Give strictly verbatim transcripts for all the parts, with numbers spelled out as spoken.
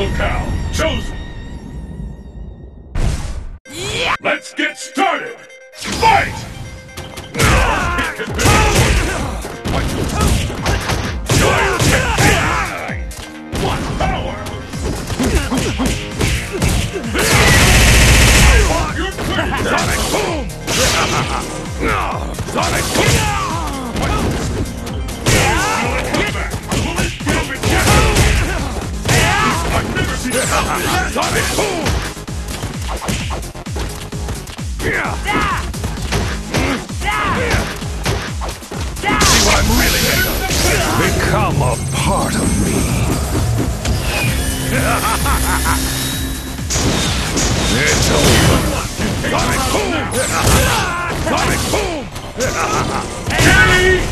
Locale chosen. Let's get started. Fight! What power! You're clear. Sonic boom! Sonic boom! I've never seen Sonic boom! See what I'm really made of? Become a part of me. It's over. Sonic boom! Sonic boom! K O!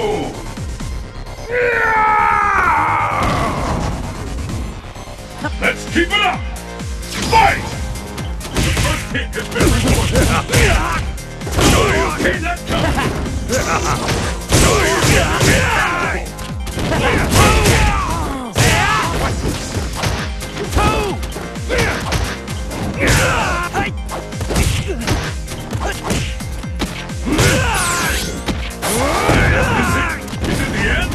Let's keep it up! Fight! The first hit has been recorded. Okay, let's go! Is it the end?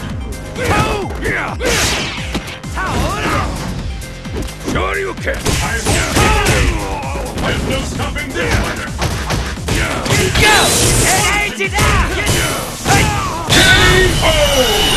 Shoryuken! There's no stopping this fighter! Go! Energy down! K O!